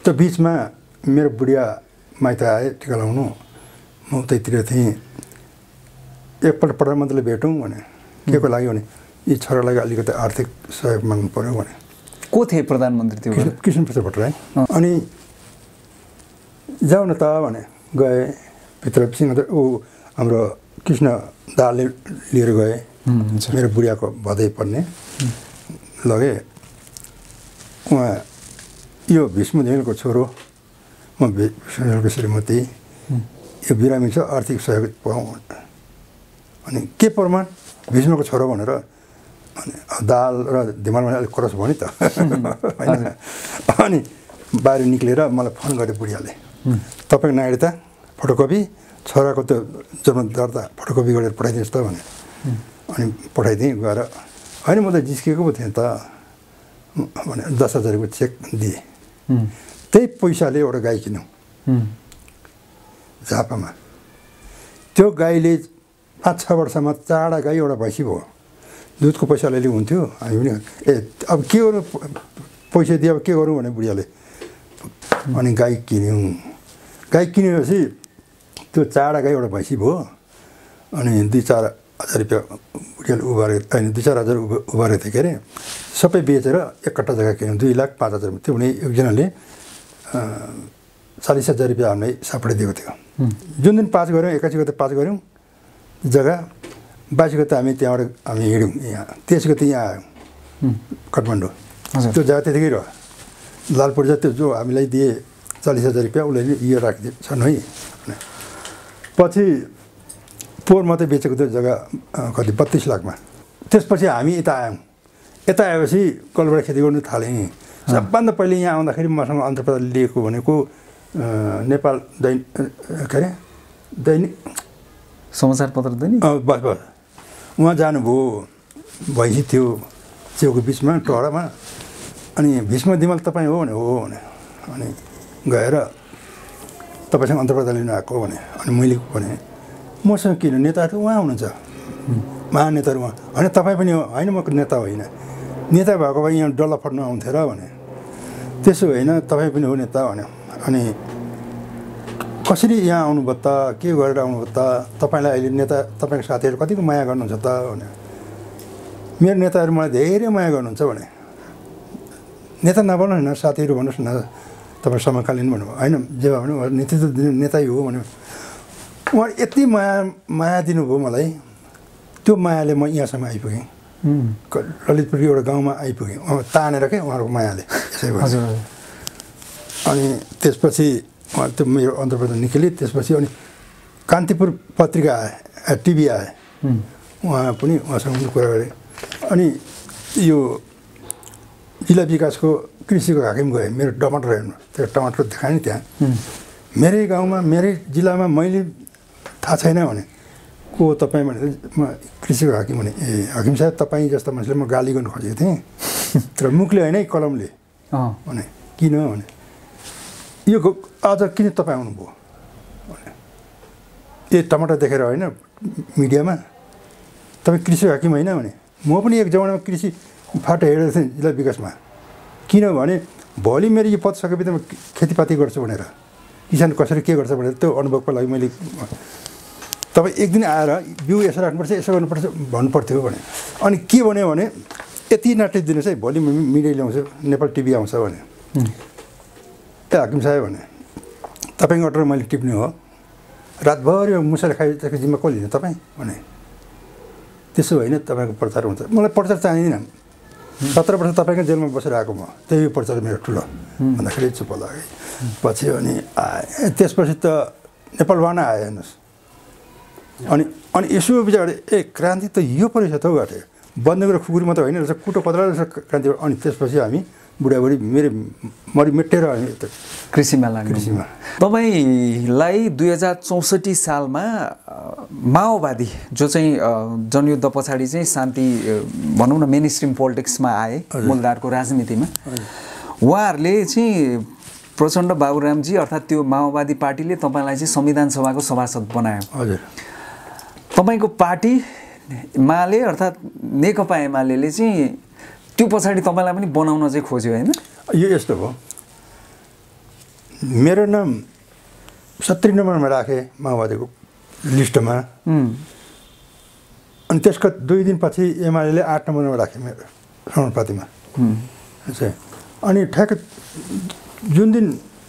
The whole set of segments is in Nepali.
त्यो बिचमा मेरो बुढिया माइत आए टिका लाउनु म उतैतिर थिएँ एकपल्ट प्रधानमन्त्रीले भेटौँ भने के को लागि भने यी छोरालाई अलिकति आर्थिक सहयोग माग्नु पर्यो भने को थिए प्रधानमन्त्री त्यो कृष्णप्रसाद भट्टराई अनि जाऊ न त भने गए भित्र ऊ हाम्रो कृष्ण दाले लिएर गए मेरो बुढियाको भदै पर्ने लगे उहाँ यो भीष्म धिमेलको छोरो म भीष्मको श्रीमती यो बिरामी छ आर्थिक सहयोग पाऊँ अनि के प्रमाण भीष्मको छोरो भनेर अनि दाल र धिमाल भने अलिक क्रस भयो नि त अनि बाहिर निक्लेर मलाई फोन गरे बुढियाले तपाईँको नागरिकता फोटोकपी छोराको त्यो जन्म दर्ता फोटोकपी गरेर पठाइदिनुहोस् त भने अनि पठाइदिएँ गएर होइन म त जिस्किएको पो थिएँ त भने 10,000 रुपियाँ चेक दिएँ त्यही पैसाले एउटा गाई किन्यौँ झापामा त्यो गाईले 5-6 वर्षमा 4वटा गाई एउटा भैँसी भयो दुधको पैसा अलिअलि हुन्थ्यो हामी पनि अब के गर्नु पैसा दिए अब के गरौँ भने बुढियाले अनि गाई किन्यौँ गाई किनेपछि त्यो 4वटा गाई एउटा भैँसी भयो अनि 2-4 हजार रुपियाँ बुढियाले उभारेको होइन 2-4 हजार उभारेको थियो के अरे सबै बेचेर एक कट्टा जग्गा किन्यौँ 2,05,000 त्यो भने एकजनाले 40,000 रुपियाँ हामीलाई सापडाइदिएको थियो जुन दिन पास गऱ्यौँ 21 गते पास गऱ्यौँ जग्गा 22 गते हामी त्यहाँबाट हामी हिँड्यौँ यहाँ 23 गते यहाँ आयौँ काठमाडौँ त्यो जग्गा त्यतिकै रह्यो लालपुर्जा त्यो जो हामीलाई दिए 40,000 रुपियाँ उसले यो राखिदिएछन् है पछि पोहोर मात्रै बेचेको त्यो जग्गा कति 32 लाखमा त्यसपछि हामी यता आयौँ यता आएपछि कलबाट खेती गर्नु थालेँ सबभन्दा पहिले यहाँ आउँदाखेरि मसँग अन्तर्प्रदेश लिएको भनेको नेपाल के अरे दैनिक समाचारपत्र दैनिक बस बस उहाँ जानुभयो भैँसी थियो छेउको बिचमा टहरामा अनि भीष्म धिमल तपाईँ हो भने हो भने अनि गएर तपाईँसँग अन्तर्प्रदेश लिनु आएको भने अनि मैले भने मसँग किन नेताहरू उहाँ हुनुहुन्छ महानेताहरू उहाँ होइन तपाईँ पनि हो होइन म नेता होइन नेता भएको भए यहाँ डल्ला फट्नु आउँथ्यो र भने त्यसो होइन तपाईँ पनि हो नेता भन्यो अनि कसरी यहाँ आउनुभयो त के गरेर आउनुभयो त तपाईँलाई अहिले नेता तपाईँको साथीहरू कतिको माया गर्नुहुन्छ त भने मेरो नेताहरू मलाई धेरै माया गर्नुहुन्छ भने नेता नबन्नुहोस् न साथीहरू भन्नुहोस् न तपाईँ समकालीन भन्नुभयो होइन जे भए पनि नेतृत्व दिने नेतै हो भन्यो उहाँ यति माया दिनुभयो मलाई त्यो मायाले म यहाँसम्म आइपुगेँ ललितपुर एउटा गाउँमा आइपुगेँ तानेर क्या उहाँहरूको मायाले यसै भयो अनि त्यसपछि उहाँ त्यो मेरो अन्तर्प्रदेश निक्लेँ त्यसपछि अनि कान्तिपुर पत्रिका आए टिभी आए उहाँ पनि उहाँसँग कुरा गरेँ अनि यो जिल्ला विकासको कृषिको हाकिम गएँ मेरो टमाटर हेर्नु त्यो टमाटर देखाएँ नि त्यहाँ मेरै गाउँमा मेरै जिल्लामा मैले थाहा छैन भने को तपाईँ भने म कृषिको हाकिम भने ए हाकिम साहब तपाईँ जस्तो मान्छेले म गाली गर्नु खोजेको थिएँ तर मुखले होइन है कलमले भने किन भने यो आज किन तपाईँ आउनुभयो भने ए टमाटर देखेर होइन मिडियामा तपाईँ कृषि हाकिम होइन भने म पनि एक जमानामा कृषि फाटो हेरेको थिएँ जिल्ला विकासमा किनभने भोलि मेरो यो पद सकेपछि म खेतीपाती गर्छु भनेर किसान कसरी के गर्छ भनेर त्यो अनुभवको लागि मैले तपाईँ एक दिन आएर बिउ यसो राख्नुपर्छ यसो गर्नुपर्छ भन्नुपर्थ्यो भने अनि के भन्यो भने यति नाटक दिनुहोस् है भोलि मिडिया ल्याउँछु नेपाल टिभी आउँछ भने ए हाकिम साहब भने तपाईँको अर्डर मैले टिप्ने हो रातभरि मुसाले खाइसकेको जिम्मा को लिने तपाईँ भने त्यसो होइन तपाईँको प्रचार हुन्छ मलाई प्रचार चाहिँदैन 17 वर्ष तपाईँको जेलमा बसेर आएको म त्यही प्रचार मेरो ठुलो भन्दाखेरि चुप लाग्यो पछि अनि आए त्यसपछि त नेपालवान आयो हेर्नुहोस् अनि अनि यसो बिचरा ए क्रान्ति त यो पो रहेछ त हौ घटे बन्दुक र खुकुरी मात्र होइन रहेछ कुटो कतरा रहेछ क्रान्ति अनि त्यसपछि हामी बुढाबुढी मेरो मरि मेटेर हामी कृषिमा लाग्नु कृषिमा तपाईँलाई 2064 सालमा माओवादी जो चाहिँ जनयुद्ध पछाडि चाहिँ शान्ति भनौँ न मेन स्ट्रिम पोलिटिक्समा आए मूलधारको राजनीतिमा उहाँहरूले चाहिँ प्रचण्ड बाबुरामजी अर्थात् त्यो माओवादी पार्टीले तपाईँलाई चाहिँ संविधान सभाको सभासद बनायो हजुर तपाईँको पार्टी माले अर्थात् नेकपा एमाले चाहिँ त्यो पछाडि तपाईँलाई पनि बनाउन चाहिँ खोज्यो होइन यो यस्तो हो मेरो नाम 70 नम्बरमा राखेँ माओवादीको लिस्टमा। अनि त्यसको 2 दिनपछि एमाले 8 नम्बरमा राखेँ मेरो समानुपातिमा। अनि ठ्याक्क जुन दिन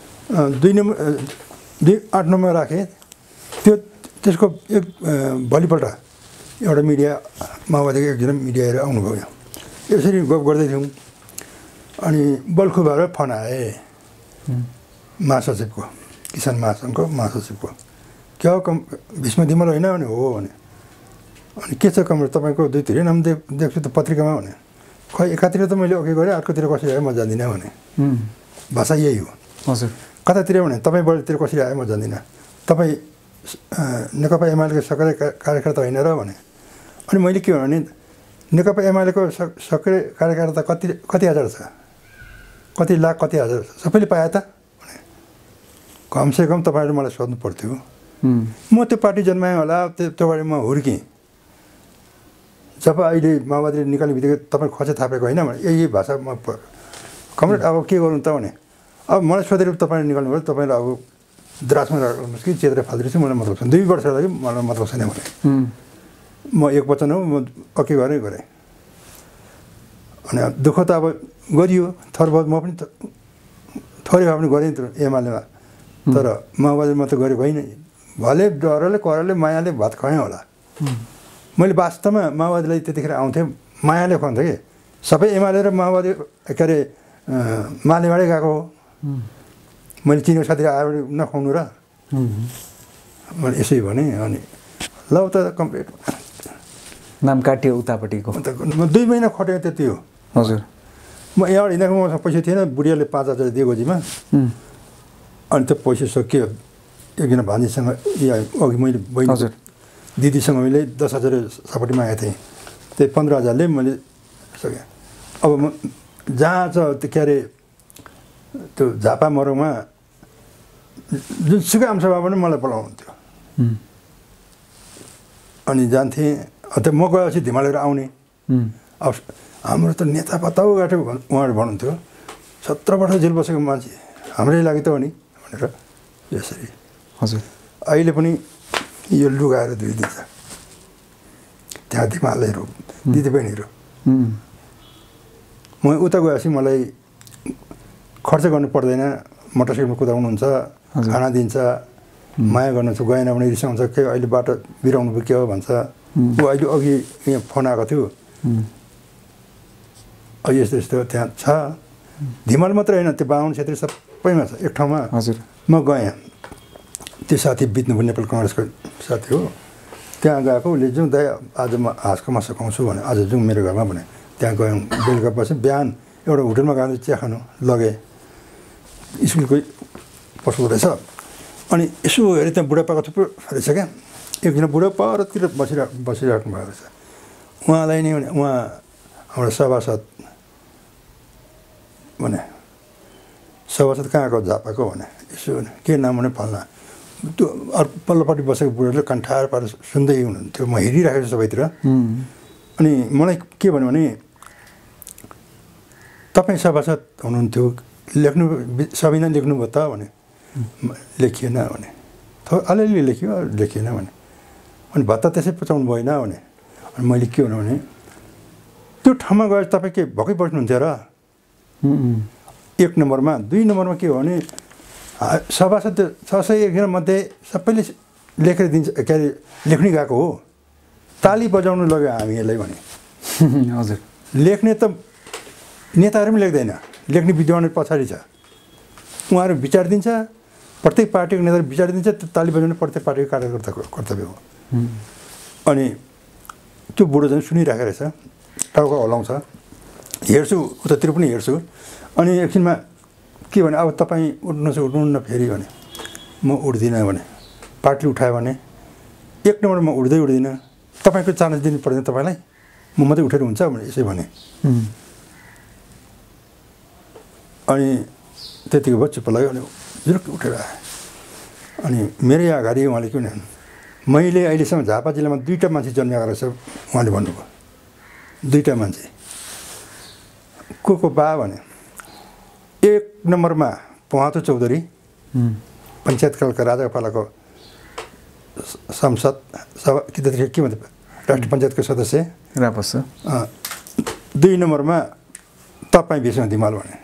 8 नम्बरमा राखेँ त्यसको भोलिपल्ट एउटा मिडिया माओवादीको एकजना मिडियाहरू आउनुभयो यहाँ। यसरी गफ गर्दै थियौँ अनि बल्खु भएर फोन आए महासचिवको, किसान महासङ्घको महासचिवको, क्या हो भीष्म धिमल होइन भने हो भने। अनि के छ कमरे तपाईँको 2-3 नाम देख्छु त पत्रिकामा भने। खै एकातिर त मैले ओके गरेँ, अर्कोतिर कसरी आयो म जान्दिनँ भने। भाषा यही हो। हजुर। कतातिर भने तपाईँ बढीतिर कसरी आयो म जान्दिनँ, तपाईँ नेकपा एमालेको सक्रिय कार्यकर्ता होइन र भने। अनि मैले के भने नेकपा एमालेको सक्रिय कार्यकर्ता कति हजार छ, कति लाख कति हजार सबैले पाए त भने। कमसेकम तपाईँहरूले मलाई सोध्नु पर्थ्यो। म त्यो पार्टी जन्माएँ होला, त्योबाट म हुर्केँ। जब अहिले माओवादीले निकाल्ने बित्तिकै तपाईँ खोजे थापेको होइन भने यही भाषा म कमरेड अब के गर्नु त भने। अब मलाई सोधेर तपाईँले निकाल्नु भयो, तपाईँले अब द्रासमा राख्नुहोस् कि चेतेर फाल्दैछु, मलाई मतलब छैन। 2 वर्ष लागि मलाई मतलब छैन भने। म एक वचन हो, म ओके गरेँ। अनि दुःख त अब गरियो थोर बहुत, म पनि थोरै भए पनि गरेँ एमालेमा। तर माओवादीमा त गरेको होइन। भले डरले करले मायाले भात खुवाएँ होला। मैले वास्तवमा माओवादीलाई त्यतिखेर आउँथेँ मायाले खुवाउँथेँ कि सबै एमाले र माओवादी के अरे मालेबाटै गएको हो। मैले चिनेको साथीहरू आयो भने नखुवाउनु र मैले यसै भने। अनि ल त कम्प्लिट नाम काटियो उतापट्टिको। म 2 महिना खटेँ त्यति हो। हजुर। म यहाँ हिँडेको मसँग पैसा थिएन, बुढियाले 5,000 दिएको गोजीमा। अनि त्यो पैसा सकियो। एकजना भान्जीसँग अघि मैले बहिनी दिदीसँग मैले 10,000 सपट्टि मागेको थिएँ। त्यही 15,000ले मैले सकेँ। अब म जहाँ छ त्यो के अरे त्यो झापा मरौमा जुन सुकै आमसभा पनि मलाई बोलाउनुहुन्थ्यो। अनि जान्थेँ। त्यो म गएपछि धिमालेर आउने। अब हाम्रो त नेता पताउ गाँठो उहाँहरू भन्नुहुन्थ्यो, 17 वर्ष जेल बसेको मान्छे हाम्रै लागि त हो नि भनेर। यसरी हजुर। अहिले पनि यो लुगाएर धोइदिन्छ त्यहाँ धिमालहरू दिदीबहिनीहरू। म उता गएपछि मलाई खर्च गर्नु पर्दैन, मोटरसाइकलमा कुदाउनुहुन्छ, खाना दिन्छ, माया गर्नुहुन्छ। गएन भने रिसाउँछ, के अहिले बाटो बिराउनु भयो के हो भन्छ। ऊ अहिले अघि यहाँ फोन आएको थियो, यस्तो यस्तो त्यहाँ छ। धिमाल मात्रै होइन, त्यो बाहुन क्षेत्र सबैमा छ एक ठाउँमा। हजुर। म गएँ, त्यो साथी बित्नुभयो, नेपाल कङ्ग्रेसको साथी हो। त्यहाँ गएको उसले जाउँ दाइ आज म हाँसको मासु खुवाउँछु भने, आज जाउँ मेरो घरमा भने। त्यहाँ गयौँ, बेलुका बसेँ। बिहान एउटा होटलमा गएर चिया खानु लगेँ, स्कुलकै पस्दो रहेछ। अनि यसो हेरेँ त्यहाँ बुढापाका थुप्रो रहेछ क्या। एकजना बुढा परतिर बसिराख्नु भएको रहेछ। उहाँलाई नै भने उहाँ हाम्रो सभासद भने, सभासद कहाँको झापाको भने। यसो भने के नाम भने फल्ना। त्यो अर्को पल्लोपट्टि बसेको बुढाले कन्ठार पारेर सुन्दै हुनुहुन्थ्यो। म हेरिराखेको छु सबैतिर। अनि मलाई के भन्यो भने तपाईँ सभासद हुनुहुन्थ्यो, लेख्नु संविधान लेख्नुभयो त भने। लेखिएन भने। अलिअलि लेखिएन भने। अनि भत्ता त्यसै पचाउनु भएन भने। अनि मैले के भन्नु भने त्यो ठाउँमा गएर तपाईँ के भएकै बस्नुहुन्थ्यो र 1 नम्बरमा। 2 नम्बरमा के हो भने सभासद 601 मध्ये सबैले लेखेर दिन्छ, के अरे लेख्नै गएको हो, ताली बजाउनु लग्यो हामीहरूलाई भने। हजुर। लेख्ने त नेताहरू पनि लेख्दैन, लेख्ने विद्वान पछाडि छ। उहाँहरू विचार दिन्छ, प्रत्येक पार्टीको नेताले विचार दिन्छ, त्यो ताली बजाउनु प्रत्येक पार्टीको कार्यकर्ताको कर्तव्य हो। अनि त्यो बुढो झन् सुनिराखेको रहेछ, टाउको हल्लाउँछ। हेर्छु उतातिर पनि हेर्छु। अनि एकछिनमा के भने अब तपाईँ उठ्नु फेरि भने। म उठ्दिनँ भने। पार्टीले उठायो भने 1 नम्बरमा उठ्दिनँ, तपाईँको चान्स दिनु पर्दैन तपाईँलाई, म मात्रै उठेर हुन्छ भने यसै भने। अनि त्यतिको भयो, चुप्प लाग्यो। अनि जुरुक उठेर आएँ। अनि मेरै अगाडि उहाँले के भने, मैले अहिलेसम्म झापा जिल्लामा 2टा मान्छे जन्मेको रहेछ उहाँले भन्नुभयो। 2टा मान्छे को बा भने 1 नम्बरमा पहातो चौधरी, पञ्चायतकालका राजापालाको संसद सभा के भन्छ राष्ट्रिय पञ्चायतको सदस्य रापस 2 नम्बरमा तपाईँ भीष्म धिमाल भने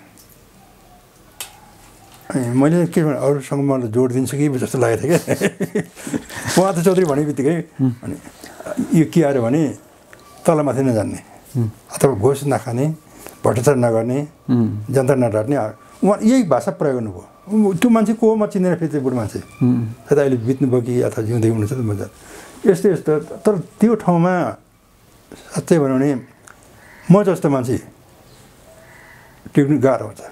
अनि मैले के भने अरूसँग मलाई जोड दिन्छु कि जस्तो लागेको थियो क्या उहाँ त चौधरी भने बित्तिकै अनि यो के आयो भने तलमाथि नजान्ने अथवा घोष नखाने भ्रष्टाचार नगर्ने जनता नडराट्ने उहाँ यही भाषा प्रयोग गर्नुभयो त्यो मान्छे को हो म चिन्दैन फेरि त्यो बुढो मान्छे सायद अहिले बित्नुभयो कि अथवा जिउँदै हुनुहुन्छ त मजा यस्तो यस्तो तर त्यो ठाउँमा साँच्चै भनौँ भने म जस्तो मान्छे टिक्नु गाह्रो हुन्छ